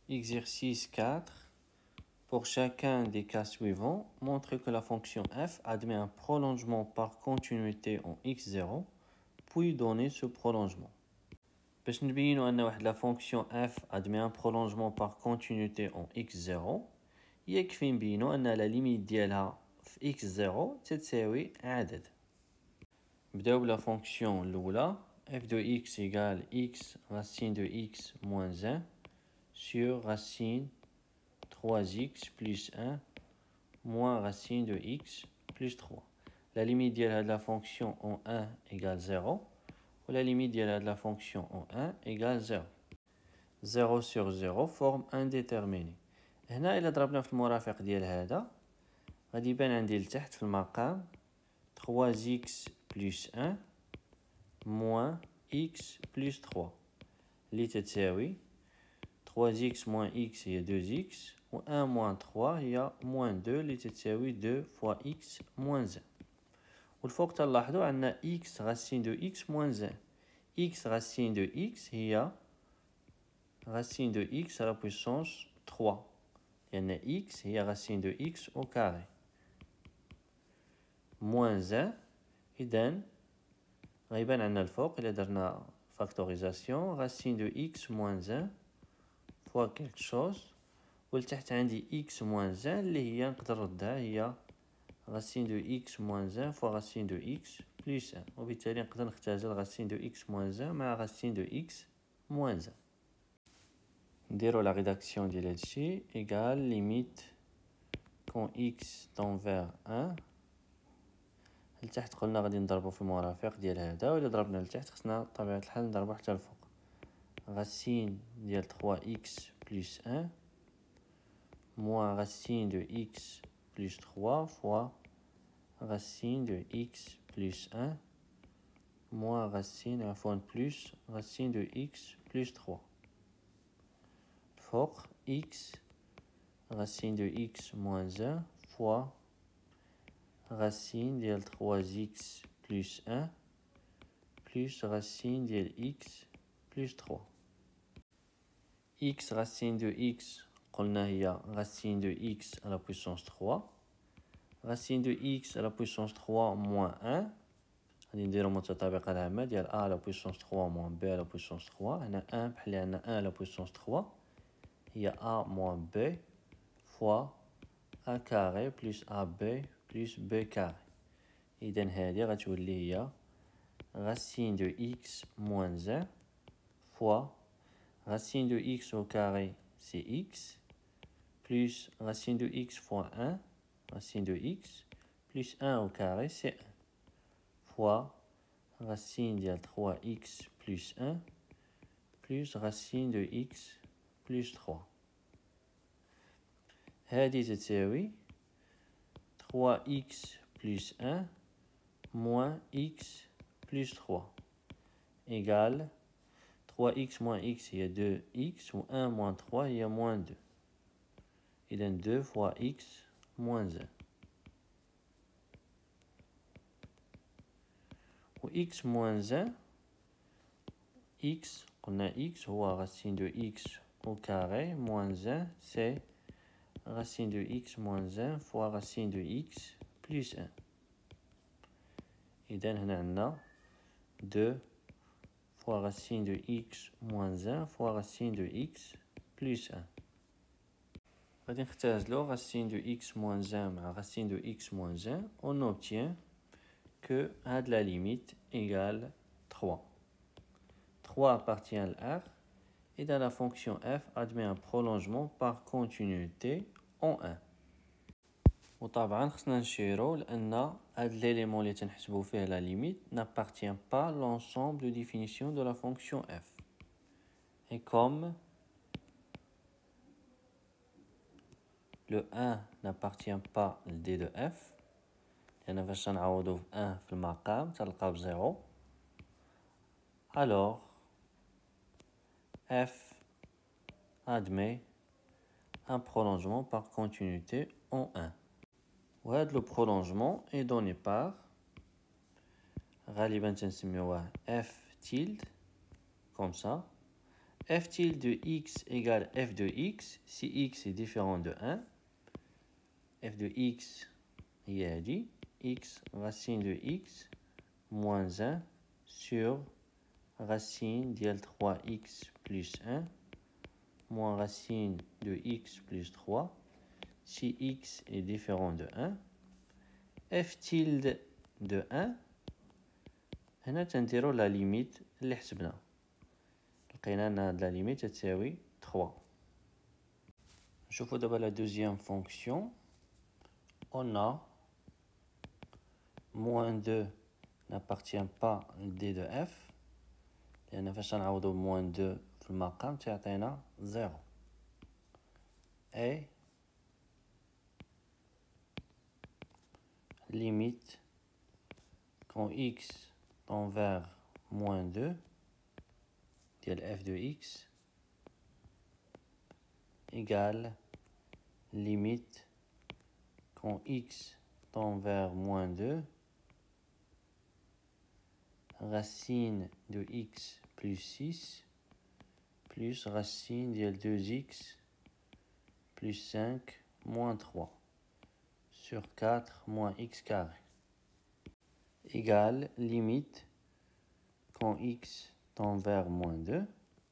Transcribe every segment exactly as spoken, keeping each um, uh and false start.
Exercice quatre. Pour chacun des cas suivants, montre que la fonction f admet un prolongement par continuité en x zéro, puis donner ce prolongement. باش نبينو أن واحد la fonction f admet un prolongement par continuité en x zéro, يكفي نبينو أن la limite ديالها في x zéro تتساوي عدد. نبداو بلا fonction الأولى f de x égale x racine de x moins un sur racine trois x plus un moins racine de x plus trois. La limite de la fonction en un égale zéro, ou la limite de la fonction en un égale zéro. zéro sur zéro forme indéterminé. هنا إلا ضربنا في المرافق ديال هذا غادي يبان عندي لتحت في المقام trois x plus un moins x plus trois اللي تتساوي trois x moins x هي deux x و un moins trois هي moins deux اللي تتساوي deux fois x moins un. والفوق تلاحظوا عندنا x racine de x moins un. x racine de x هي racine de x à la puissance trois. لأن x هي racine de x au carré. moins un إذن غيبان عندنا الفوق إلا درنا factorisation racine de x moins un fois quelque chose. ولتحت عندي x moins un اللي هي نقدر نردها هي racine de x moins un fois racine de x plus un. وبالتالي نقدر نختزل racine de x moins un مع racine de x moins un. نديرو la rédaction ديال هادشي égale limite quand x tend vers un. لتحت قلنا غادي نضربو في المرافق ديال هذا، وإلا ضربنا لتحت خصنا بطبيعة الحال نضربو حتى الفوق. racine ديال trois x plus un moins racine de x plus trois fois racine de x plus un moins racine عفوا plus racine de x plus trois. فوق x racine de x moins un fois racine ديال trois x plus un plus racine ديال x plus trois. x racine de x قلنا هي racine de x à la puissance trois. racine de x à la puissance trois moins un. غادي نديرو متطابقة العامة ديال a à la puissance trois moins b à la puissance trois. هنا un بحال عندنا un à la puissance trois هي a moins b fois a carré plus ab plus b carré. إذن هذه غتولي هي racine de x moins un fois racine de x au carré c'est x plus racine de x fois un racine de x plus un au carré c'est un fois racine de trois x plus un plus racine de x plus trois. هذه تساوي trois x plus un moins x plus trois égale trois x moins x هي deux x ou un moins trois هي moins deux. إذا deux fois x moins un. و x moins un x قلنا x هو racine de x au carré moins un c'est racine de x moins un fois racine de x plus un. إذن هنا عندنا deux fois racine de x moins un fois racine de x plus un. غادي نختازلو racine de x moins un مع racine de x moins un. On obtient que هاد la limite égale trois. trois appartient à R et dans la fonction f admet un prolongement par continuité en un. وطبعا خصنا نشيرو لأن هاد l'élément اللي تنحسبو فيه la limite n'appartient pas à l'ensemble de définition de la fonction f. Et comme le un n'appartient pas au d de f, لأن فاش نعوضو في un في المقام تلقاو بزيرو، alors f admet un prolongement par continuité en un. وهذا le prolongement est donné par غالبا تنسميوه f tilde comme ça. f tilde de x égale f de x si x est différent de un. f de x هي هادي x racine de x moins un sur racine ديال trois x plus un moins racine de x plus trois si x est différent de un. f tilde de un هنا تنديرو لا ليميت اللي حسبنا لقينا ان هاد لا ليميت تساوي trois. نشوفو دابا لا دوزيام فونكسيون. On a moins deux n'appartient pas à d de f لأن فاش نعوضو moins deux في المقام تعطينا zéro. Et limite quand x tend vers moins deux ديال f de x égale limite quand x tend vers moins deux racine de x plus six plus racine de deux x plus cinq moins trois sur quatre moins x carré égale limite quand x tend vers moins deux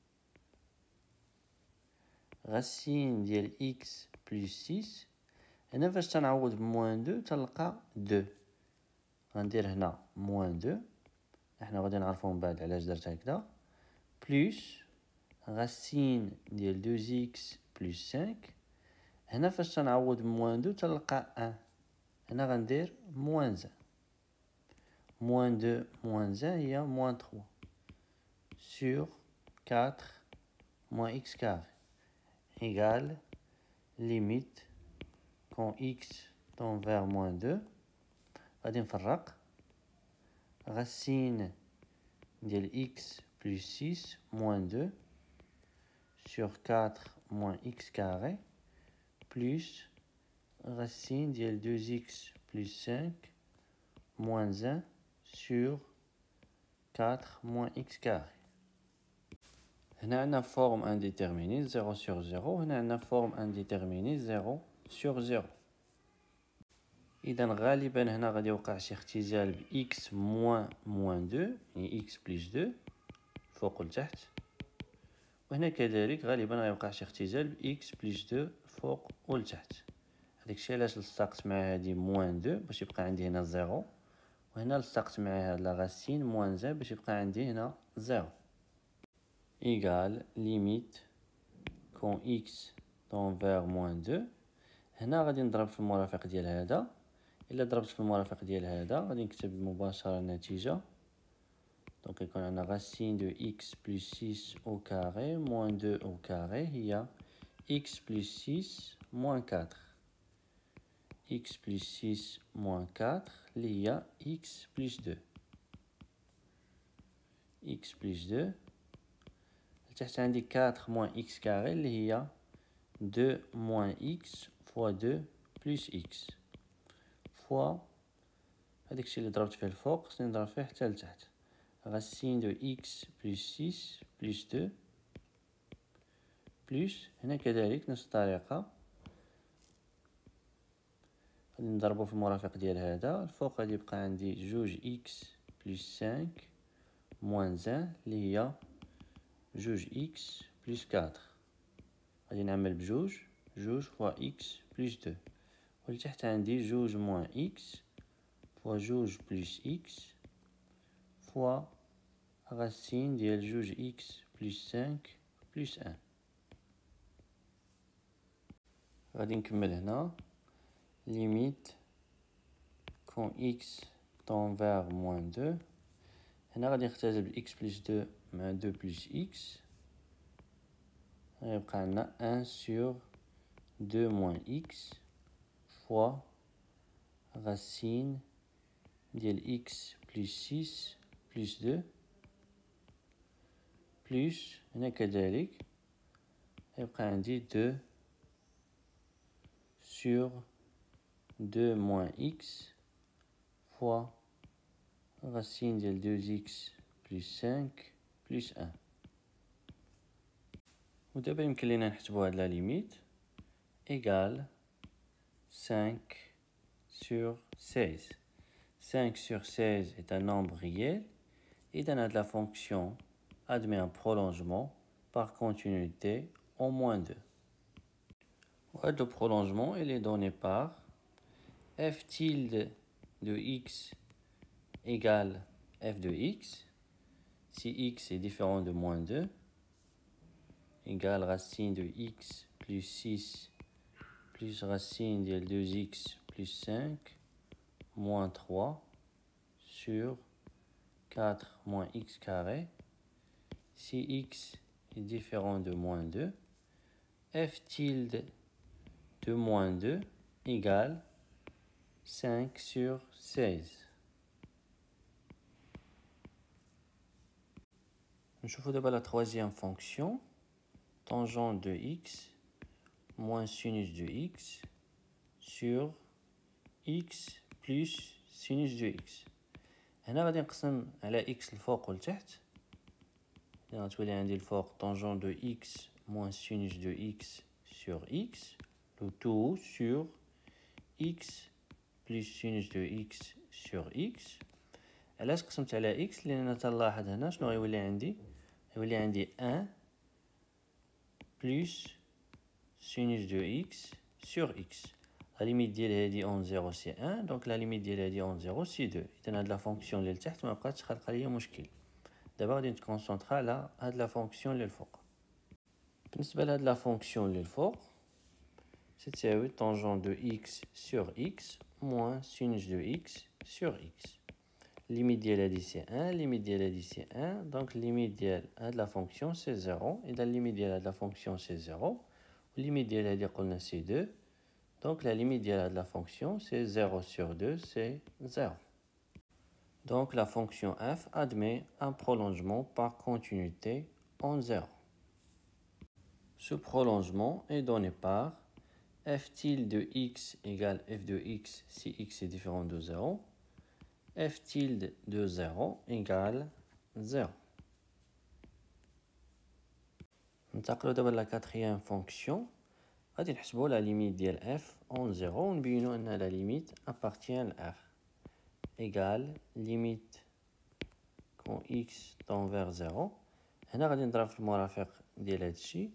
racine de x plus six. هنا فاش تنعوض بموان دو تلقى دو غندير هنا موان دو احنا غادي نعرفو من بعد علاش درت هكذا بلس راسين ديال دو إكس بلس خمسة. هنا فاش تنعوض بموان دو تلقى ان هنا غندير موان زان موان دو موان زان هي موان trois sur quatre moins x carré égale limite quand x tend vers moins deux غادي نفرق racine ديال x plus six moins deux sur quatre moins x carré plus racine ديال deux x plus cinq moins un sur quatre moins x carré. هنا عندنا forme indéterminée zéro sur zéro. هنا عندنا forme indéterminée zéro sur zéro. إذا غالبا هنا غادي يوقع شي اختزال ب x moins moins deux يعني x plus deux فوق لتحت وهنا كذلك غالبا غيوقع شي اختزال ب x plus deux فوق ولتحت. هذاك الشيء علاش لصقت مع هادي moins deux باش يبقى عندي هنا زيرو وهنا لصقت مع هاد لا راسين moins un باش يبقى عندي هنا زيرو. إيكال ليميت كون x tend vers moins deux. هنا غادي نضرب في المرافق ديال هذا. إلا ضربت في المرافق ديال هذا غادي نكتب مباشرة النتيجة. دونك يكون عندنا racine de x plus six au carré moins deux au carré هي x plus six moins quatre. x plus six moins quatre اللي هي x plus deux. x plus deux لتحت عندي quatre moins x carré اللي هي deux moins x fois deux plus x fois هذاك الشيء اللي ضربت فيه الفوق خصني نضرب فيه حتى لتحت racine de x plus six plus deux plus هنا كذلك نفس الطريقة غادي نضربو في المرافق ديال هذا الفوق غادي يبقى عندي جوج x plus cinq moins un اللي هي جوج x plus quatre غادي نعمل بجوج جوج fois x plus deux ولتحت عندي جوج moins x fois جوج plus x fois racine ديال جوج x plus cinq plus un. غادي نكمل هنا limite quand x tend vers moins deux. هنا غادي نختزل ب x plus deux مع deux plus x غيبقى عندنا un sur deux moins x fois racine ديال x plus six plus deux plus هنا كذلك غيبقى عندي deux sur deux moins x fois racine ديال deux x plus cinq plus un. ودابا يمكن لينا نحسبو هاد لا ليميت égal cinq sur seize. cinq sur seize est un nombre réel et dans la fonction admet un prolongement par continuité en moins deux. Le prolongement il est donné par f tilde de x égale f de x si x est différent de moins deux égale racine de x plus six plus racine de deux x plus cinq moins trois sur quatre moins x carré. Si x est différent de moins deux, f tilde de moins deux égale cinq sur seize. Je vous d'abord la troisième fonction, tangente de x moins sinus de x sur x plus sinus de x. هنا غادي نقسم على x الفوق والتحت. غتولي عندي الفوق tangente de x moins sinus de x sur x, le tout sur x plus sinus de x sur x. علاش قسمت على x؟ لأن تلاحظ هنا شنو غيولي عندي؟ غيولي عندي un plus sinus de x sur x. La limite ديال هادي en zéro c'est un, donc la limite ديال هادي en zéro c'est deux. إذن هاد لا فونكسيون اللي لتحت ما بقاتش خالقة ليا مشكل. دابا غادي نتكونسونطرا على هاد لا فونكسيون اللي الفوق. بالنسبة لهاد لا فونكسيون اللي الفوق تساوي tangente de x sur x moins sinus de x sur x. Limite ديال هادي c'est un, limite ديال هادي c'est un, donc limite ديال هاد لا فونكسيون c'est zéro. إذا limite ديال هاد لا فونكسيون c'est zéro. Limite ديال هادي قلنا c'est deux. Donc la limite de la fonction c'est zéro sur deux, c'est zéro. Donc la fonction f admet un prolongement par continuité en zéro. Ce prolongement est donné par f tilde de x égale f de x si x est différent de zéro. F tilde de zéro égale zéro. ننتقلوا دابا la quatrième fonction. غادي نحسبوا la limite ديال f en zéro ونبينوا أن la limite appartient à f égale limite quand x tend vers zéro. هنا غادي نضرب في المرافق ديال هادشي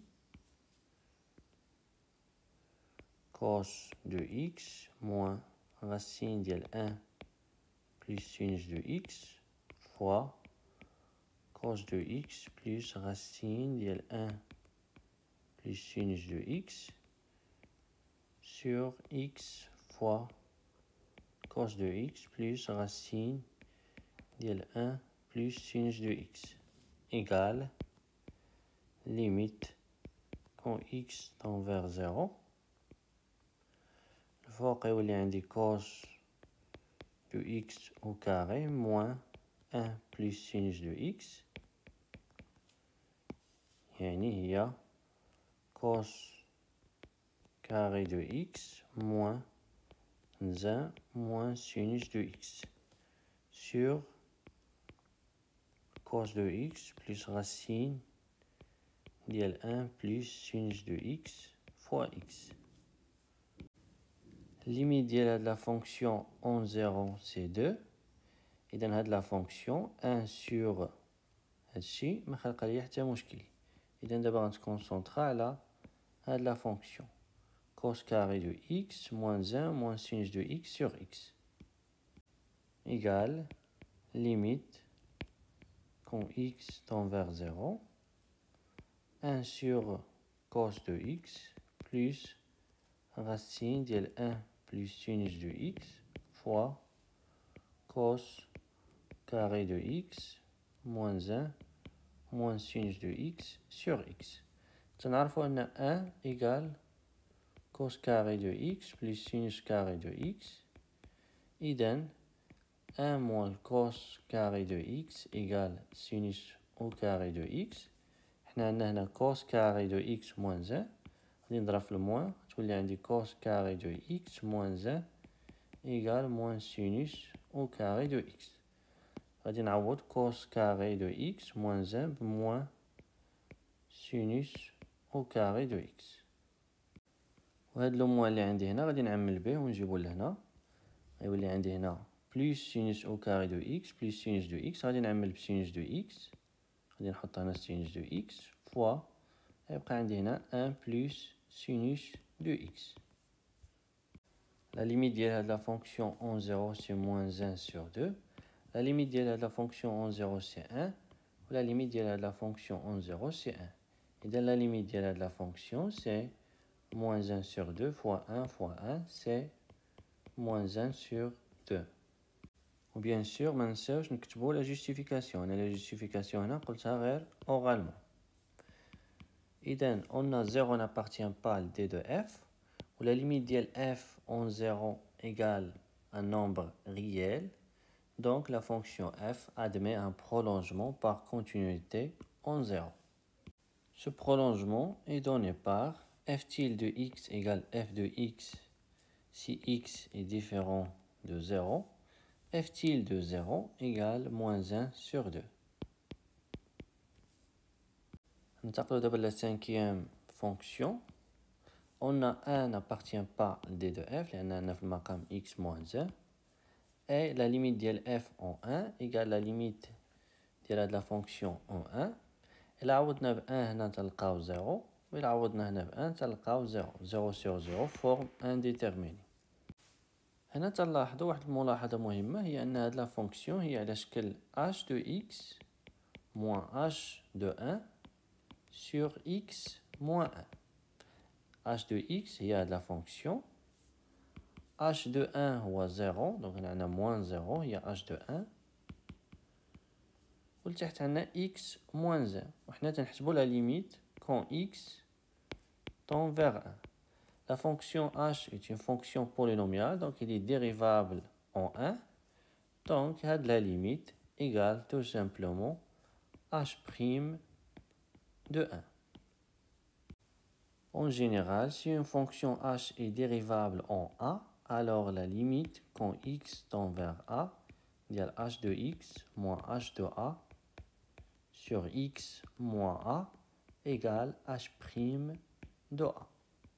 cos de x moins racine ديال un plus sinus de x fois cos de x plus racine ديال un plus sinus de x sur x fois cos de x plus racine de un plus sinus de x égale limite quand x tend vers zéro. Le fort est عندي cos de x au carré moins un plus sinus de x. يعني هي cos carré de x moins un moins sinus de x sur cos de x plus racine de un plus sinus de x fois x. Limite de la fonction en zéro c'est deux. Et dans la fonction un sur هادشي ما خلق لي حتى مشكل. إذا دابا غنتكونسونطرا على هاد la fonction cos carré de x moins un moins sinus de x sur x égale limite quand x tend vers zéro un sur cos de x plus racine de un plus sinus de x fois cos carré de x moins un moins sinus de x sur x. تنعرفوا أن un égale cos carré de x plus sinus carré de x. إذن un moins cos carré de x égale sinus au carré de x. حنا عندنا هنا cos carré de x moins un. غادي نضرب في الموان تولي عندي cos carré de x moins un égale moins sinus au carré de x. غادي نعوض cos carré de x moins un بموان sinus au carré de x. وهاد لو موان اللي عندي هنا غادي نعمل به ونجيبو لهنا، غيولي عندي هنا بلس سينوس او كاري دو اكس بلس سينوس دو اكس، غادي نعمل بسينوس دو اكس، غادي نحط هنا سينوس دو اكس فوا غيبقى عندي هنا واحد بلس سينوس دو اكس. La limite de la fonction en zéro c'est moins un sur deux. La limite de la fonction en zéro c'est un. Ou la limite de la fonction en zéro c'est un. Et dans la limite de la fonction c'est moins un sur deux fois un fois un, c'est moins un sur deux. Ou bien sûr, ما ننساوش نكتبو la justification. أنا la justification هنا قلتها غير oralement. إذن on a zéro n'appartient pas al d de f. Où la limite de f en zéro égale un nombre réel. Donc la fonction f admet un prolongement par continuité en zéro. Ce prolongement est donné par f tilde de x égale f de x si x est différent de zéro. F tilde de zéro égale moins un sur deux. ننتقل d'abord la cinquième fonction. On a un n'appartient pas al d de f, لأن عندنا في المقام x moins un. Et la limite de f en un égale la limite de la fonction en un. إلا عوضنا ب un هنا تلقاو zéro. وإلا عوضنا هنا ب un تلقاو zéro. zéro sur zéro forme indéterminé. هنا تلاحظوا واحد الملاحظة مهمة، هي أن هاد لا فونكسيون هي على شكل h de x moins h de un sur x moins un. h de x هي هاد لا فونكسيون، h de un هو zéro، دونك هنا عندنا moins zéro هي h de un، ولتحت عندنا x moins un، وحنا تنحسبو لا ليميت quand x tend vers un. La fonction h est une fonction polynomiale, donc il est dérivable en un. Donc, la limite égale tout simplement h' de un. En général, si une fonction h est dérivable en a, alors la limite quand x tend vers a égale h de x moins h de a sur x moins a égale h' de a.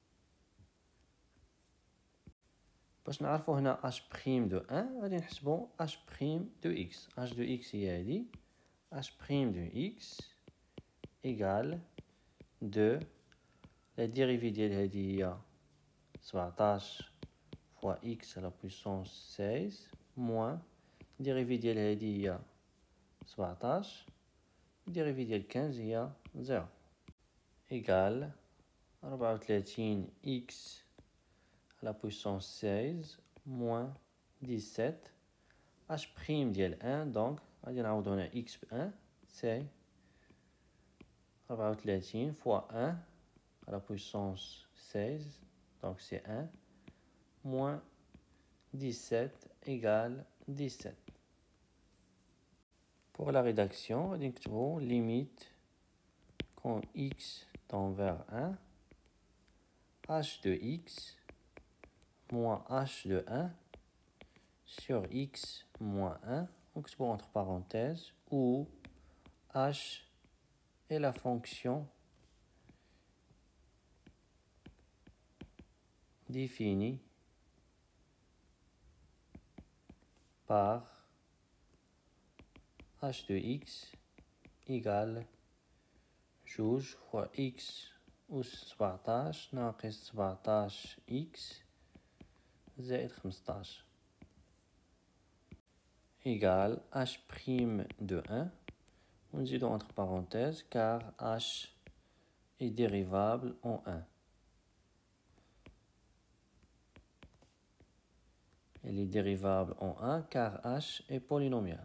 باش نعرفو هنا h' de un غادي نحسبو h' de x. h de x هي هادي h' de x égale deux la dérivée ديال هادي هي سبعطاش fois x à la puissance seize moins dérivée ديال هادي هي سبعطاش dérivée ديال quinze هي zéro égale ربعة وثلاثين x à la puissance seize moins dix-sept h' ديال un, donc غادي نعوضو هنا x ب un c'est ربعة وثلاثين fois un à la puissance seize, donc c'est un moins dix-sept égale dix-sept. Pour la rédaction, غادي نكتبو limite quand x tend vers un h de x moins h de un sur x moins un, donc entre parenthèses, où h est la fonction définie par h de x égale جوج fois x أس سبعطاش ناقص سبعطاش x زائد خمسطاش égale h' de un. On dit entre parenthèses car h est dérivable en un. Elle est dérivable en un car h est polynomial.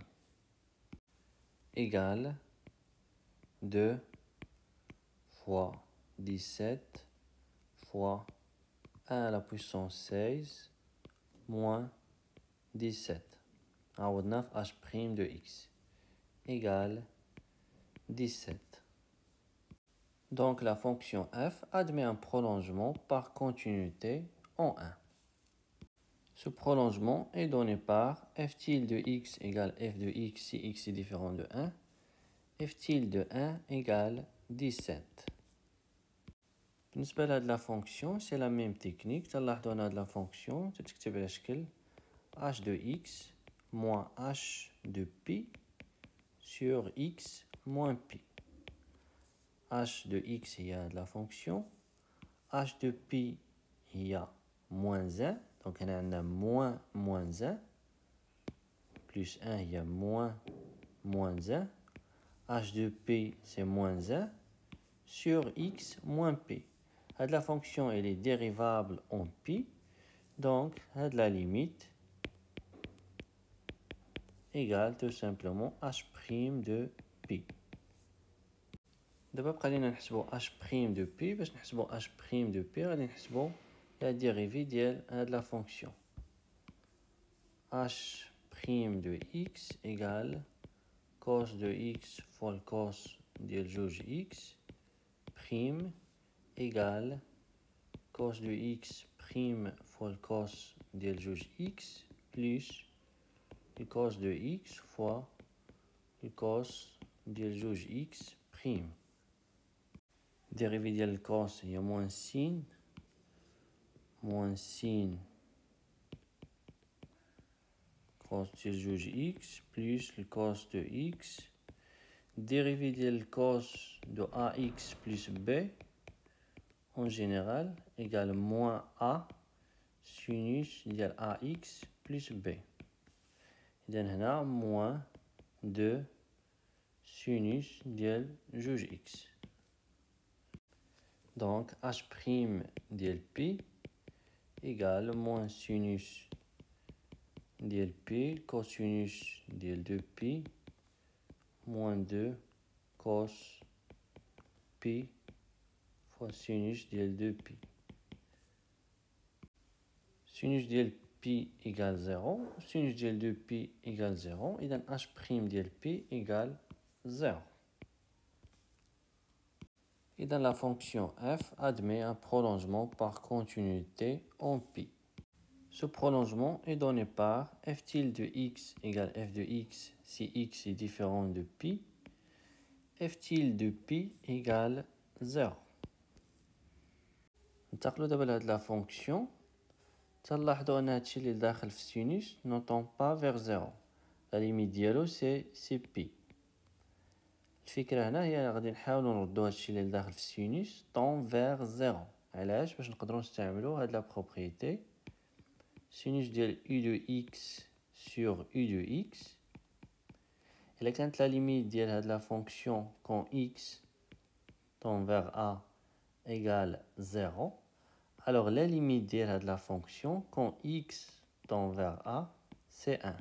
Égale deux fois dix-sept fois un à la puissance seize moins dix-sept. عوضنا في h' de x égale dix-sept. Donc la fonction f admet un prolongement par continuité en un. Ce prolongement est donné par f tilde de x égale f de x si x est différent de un, f tilde de un égale dix-sept. بالنسبة لهاد لا فونكسيون سي لا ميم تكنيك. تلاحظوا ان هاد لا فونكسيون تتكتب على شكل h de x moins h de pi sur x moins pi. h de x هي هاد لا فونكسيون، h de pi هي moins un، donc هنا عندنا moins moins un plus un هي moins moins un. h de p c'est moins un sur x moins p. Had la fonction elle est dérivable en pi, donc had la limite égale tout simplement h' de pi. دابا بقى لينا نحسبو h' de pi. باش نحسبو h' de pi غادي نحسبو la dérivée ديال هاد la fonction h' de x égale cos de x fois le cos ديال جوج x prime égale cos de x prime fois le cos ديال جوج x plus le cos de x fois le cos ديال جوج x prime. Dérivée ديال le cos هي moins sin moins sin cos ديال جوج x plus le cos de x. Dérivée ديال le cos de ax plus b en général égale moins a sinus ديال ax plus b. إذا هنا moins deux sinus ديال جوج x. Donc h' ديال pi égale moins sinus ديال pi cosinus ديال deux pi moins deux cos pi fois sinus ديال deux pi. Sinus ديال pi égale zéro, sinus ديال deux pi égale zéro, إذا h' ديال pi égale zéro. إذا la fonction f admet un prolongement par continuité en pi. Ce prolongement est donné par f tilde de x égale f de x si x est différent de pi, f tilde de pi égale zéro. ننتقلوا دابا لهاد لا فونكسيون. تلاحظوا ان هادشي اللي داخل في السينوس نوطون با فيغ زيرو، لا ليميت ديالو سي سي بي. الفكره هنا هي غادي نحاولوا نردوا هادشي اللي داخل في السينوس طون فيغ زيرو. علاش؟ باش نقدروا نستعملوا هاد لا بروبريتي sinus ديال u de x sur u de x. إلا كانت لا ليميت ديال هاد لا فونكسيون quand x tend vers a égale zéro, alors la limite de la fonction quand x tend vers a c'est un.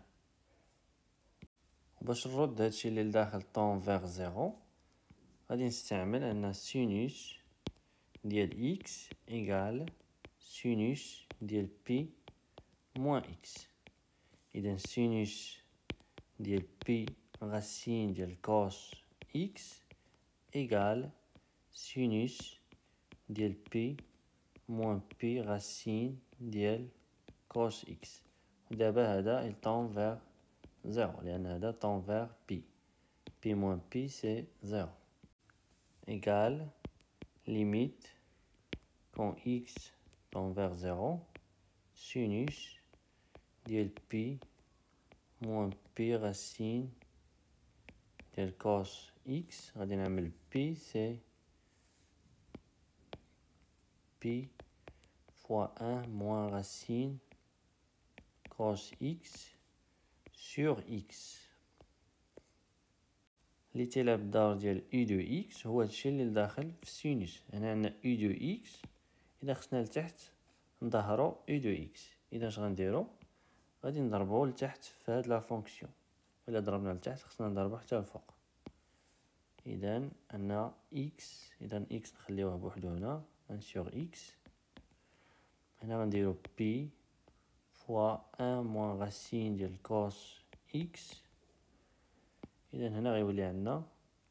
باش نرد هادشي اللي لداخل tend vers zéro غادي نستعمل ان sinus ديال x égale sinus ديال pi moins x. إذا sinus ديال pi racine ديال cos x égale sinus ديال pi moins pi racine ديال cos x. ودابا هذا il tend vers zéro لأن هذا tend vers pi. pi moins pi c'est zéro. Égale limite quand x tend vers zéro sinus ديال pi moins pi racine ديال cos x. غادي نعمل pi c'est pi fois un moins racine cos x sur x. اللي تيلعب الدور ديال u de x هو هادشي اللي داخل في السينوس. هنا عندنا u de x، إذا خصنا لتحت نظهرو u de x. إذا اش غنديرو؟ غادي نضربو لتحت في هاد لا فونكسيون، إلا ضربنا لتحت خصنا نضربو حتى الفوق. إذا عندنا x، إذا x نخليوه بوحدو هنا un sur x. هنا غنديرو pi fois un moins racine ديال cos x. إذا هنا غيولي عندنا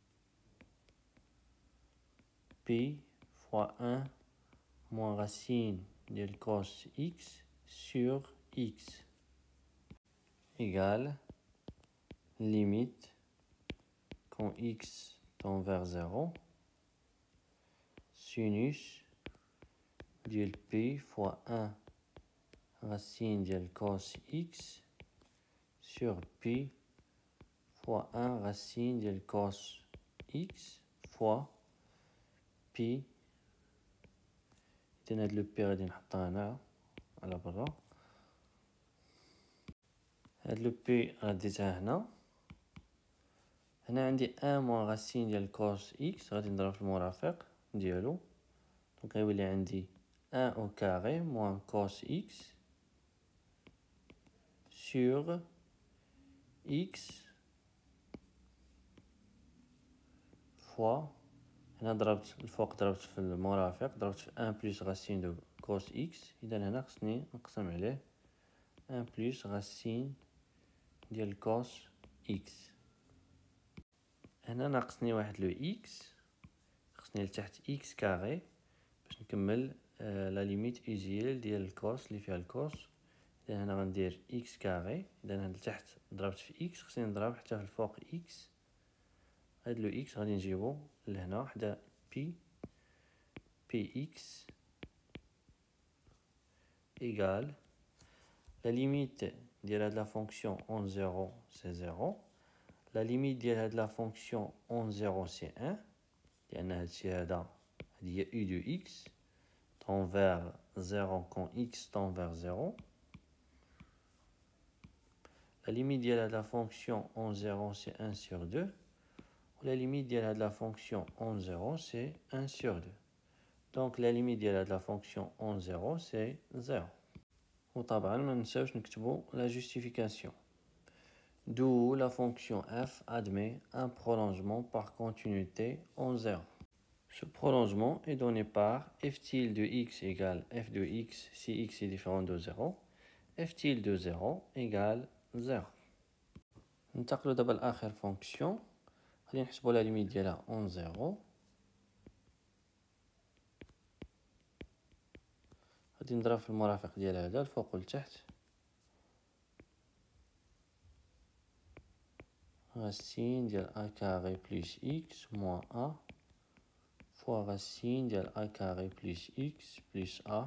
pi fois un moins racine ديال cos x sur x égale limite quand x tend vers zéro sinus ديال P fois un racine ديال cos X sur P fois un racine ديال cos X fois P. إذن هاد لو بي غادي نحطها هنا على برا. هاد لو بي غديتها هنا. هنا عندي ان موان غاسين ديال كوس اكس غادي نضرب في المرافق ديالو. دونك غيولي عندي ان او كاري موان كوس اكس سور اكس فوا. هنا ضربت الفوق ضربت في المرافق ضربت في ان بلس غاسين دو كوس اكس. اذا هنا خصني نقسم عليه ان بلس غاسين ديال كوس اكس. هنا ناقصني واحد لو اكس خصني لتحت اكس كاري باش نكمل آه لا ليميت ايزيال ديال الكوس اللي فيها الكوس. اذا هنا غندير اكس كاري. اذا هنا لتحت ضربت في اكس خصني نضرب حتى في الفوق اكس. هاد لو اكس غادي نجيبو لهنا حدا بي بي اكس ايغال لا ليميت ديال هاد لا فونكسيون اون زيرو سي زيرو. لا ليميت ديال هاد لا فونكسيون اون زيرو سي ان لأن هادشي هذا هادي هي u de x tend vers zéro quand x tend vers zéro. La limite ديال هاد la fonction en zéro c'est un sur deux. La limite ديال هاد la fonction en zéro c'est un sur deux. Donc la limite ديال هاد la fonction en zéro c'est zéro. وطبعا ما ننساوش نكتبو la justification. D'où la fonction f admet un prolongement par continuité en zéro. Ce prolongement est donné par f tilde de x égale f de x si x est différent de zéro. F tilde de zéro égale zéro. ننتقلوا دابا لآخر فونكسيون غادي نحسبوا لا ليميت ديالها اون زيرو. غادي نضرب في المرافق ديال هذا الفوق والتحت. racine ديال a carré plus x moins a fois racine ديال a carré plus x plus a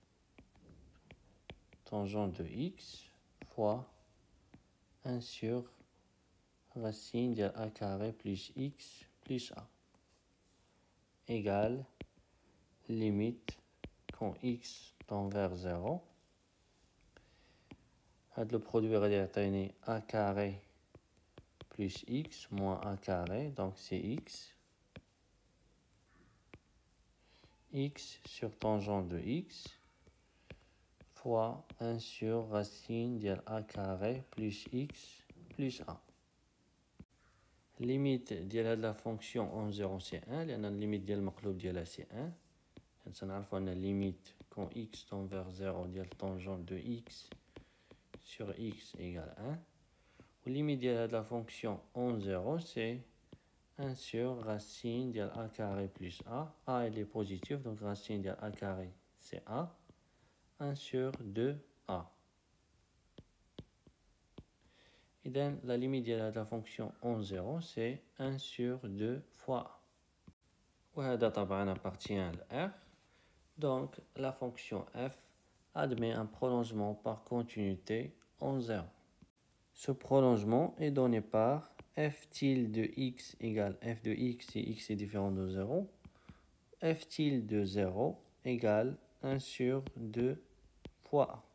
tangente de x fois un sur racine de a carré plus x plus a égale limite quand x tend vers zéro. Le produit va être a carré plus x moins a carré, donc c'est x. X sur tangente de x fois un sur racine de a carré plus x plus a. Limite de la fonction en zéro c'est un, لأن limite ديال المقلوب ديالها c'est un. نعرفوا أن limite quand x tend vers zéro ديال tangente de x sur x égale un. La limite de la fonction en zéro c'est un sur racine de a carré plus a. A elle est positive, donc racine de a carré c'est a. un sur deux a. Et donc la limite de la fonction en zéro c'est un sur deux fois a. وهذا طبعا appartient à R. Donc la fonction f admet un prolongement par continuité en zéro. Ce prolongement est donné par f tilde de x égale f de x si x est différent de zéro. F tilde de zéro égale un sur deux fois a.